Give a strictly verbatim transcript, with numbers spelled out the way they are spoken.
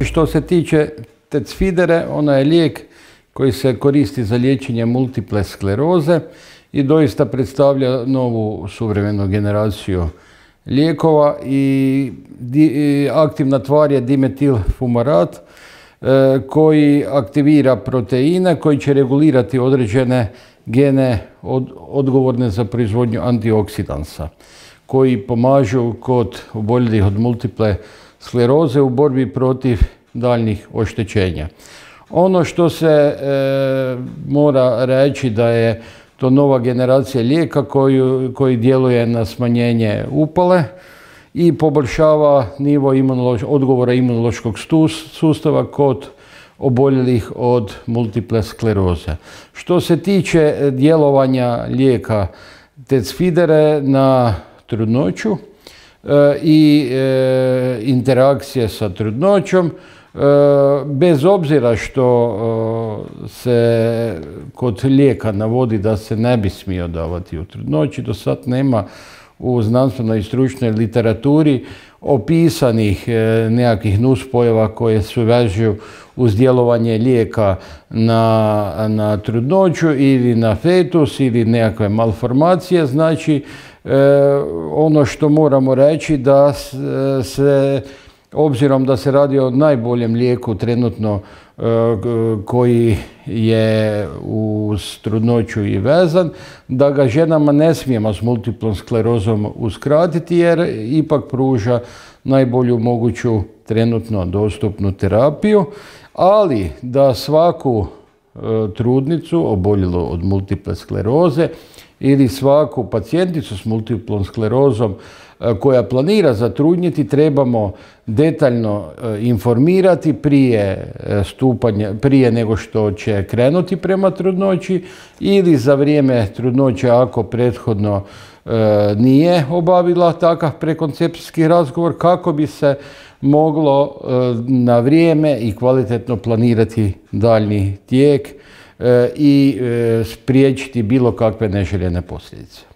što se tiče Tecfidere, ona je lijek koji se koristi za liječenje multiple skleroze i doista predstavlja novu suvremenu generaciju lijekova i aktivna tvar je dimetilfumarat koji aktivira proteine koji će regulirati određene gene odgovorne za proizvodnju antioksidansa koji pomažu kod oboljelih od multiple skleroze u borbi protiv daljnjih oštećenja. Ono što se e, mora reći da je to nova generacija lijeka koji, koji djeluje na smanjenje upale i poboljšava nivo imunološ, odgovora imunološkog sustava kod oboljelih od multiple skleroze. Što se tiče djelovanja lijeka Tecfidere na trudnoću e, i e, interakcije sa trudnoćom, e, bez obzira što e, se kod lijeka navodi da se ne bi smio davati u trudnoći, do sad nema u znanstvenoj i stručnoj literaturi opisanih e, nekakvih nuspojava koje se vežu uz djelovanje lijeka na, na trudnoću ili na fetus ili nekakve malformacije. Znači, e, ono što moramo reći da se, obzirom da se radi o najboljem lijeku trenutno e, koji je uz trudnoću i vezan, da ga ženama ne smijemo s multiplom sklerozom uskratiti jer ipak pruža najbolju moguću trenutno dostupnu terapiju, ali da svaku e, trudnicu oboljelu od multiple skleroze ili svaku pacijenticu s multiplom sklerozom e, koja planira zatrudnjeti trebamo detaljno e, informirati prije stupanja, prije nego što će krenuti prema trudnoći ili za vrijeme trudnoće ako prethodno e, nije obavila takav prekoncepcijski razgovor kako bi se moglo e, na vrijeme i kvalitetno planirati daljnji tijek e, i e, spriječiti bilo kakve neželjene posljedice.